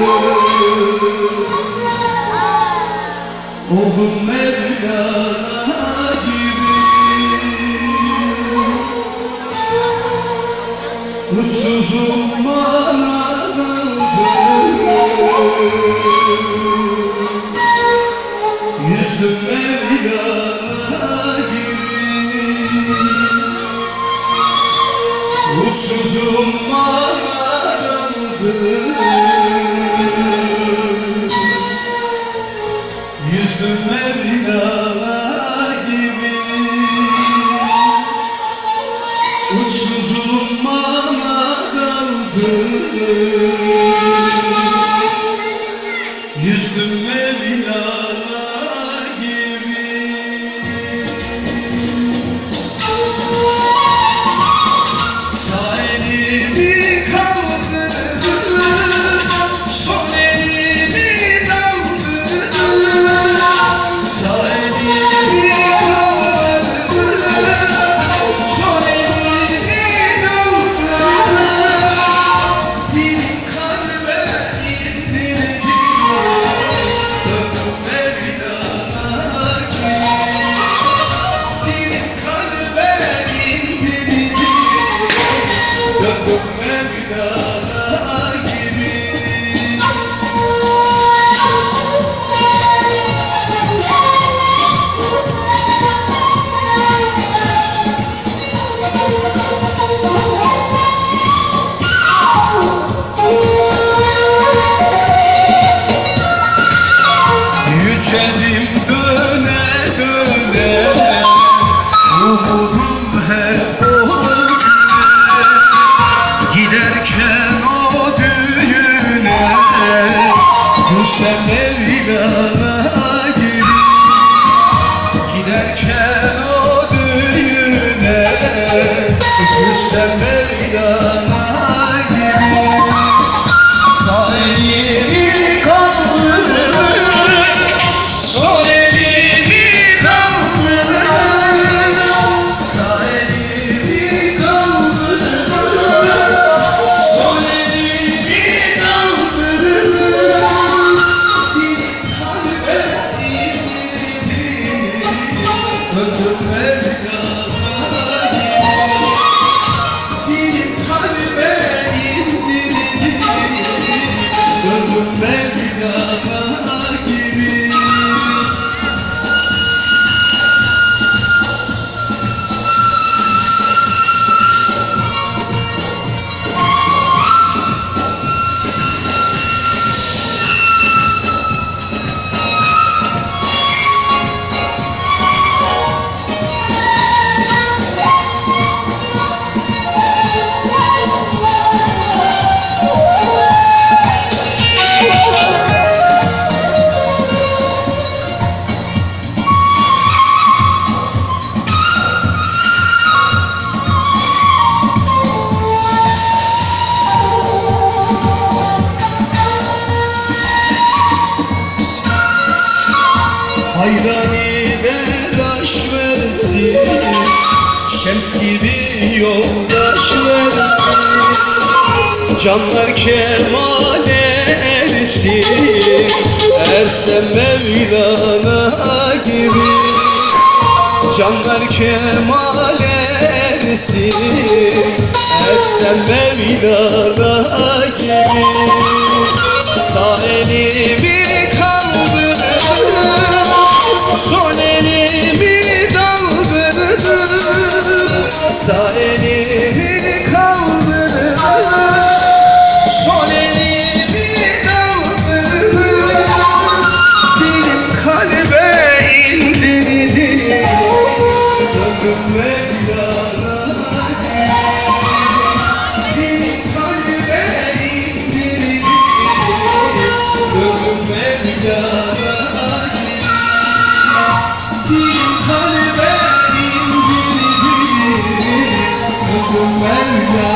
Oğlum Mevlana gibi uçsuzum bana kaldı. Yüzdüm Mevlana gibi uçsuzum bana kaldı. Yüzdüm Mevlana gibi uçsuzum bana kaldı. Yüzdüm Mevlana gibi. Sağ elimi kaldırdım, sol elimi daldırdım. Sağ elimi kaldırdım, sol elimi daldırdım. Bir kalbe indirdim, döndüm Mevlana gibi. Bir kalbe indirdim, döndüm Mevlana gibi. Yücelim döne döne, umudum hep o güne. Giderken o düğüne, Hüsem Mevlana gibi. Giderken o düğüne, Hüsem Mevlana gibi. Sağ elimi kaldırdım, sol elimi kaldırdım. Sağ elimi kaldırdım, sol elimi kaldırdım. Bir kalbe indirdim, döndüm Mevlana gibi. Bir kalbe indirdim, döndüm Mevlana gibi. Hayrani ver aşk versin, şems gibi yoldaş versin. Canlar kemale ersin, ersem Mevlana gibi. Canlar kemale ersin, ersem Mevlana gibi. Sağ elimi kaldırdım, sol elimi daldırdım. Sağ elimi kaldırdım, sol elimi daldırdım. Bir kalbe indirdim, döndüm Mevlana gibi. Bir kalbe indirdim, döndüm Mevlana gibi. Bir kalbe indirdim, döndüm Mevlana.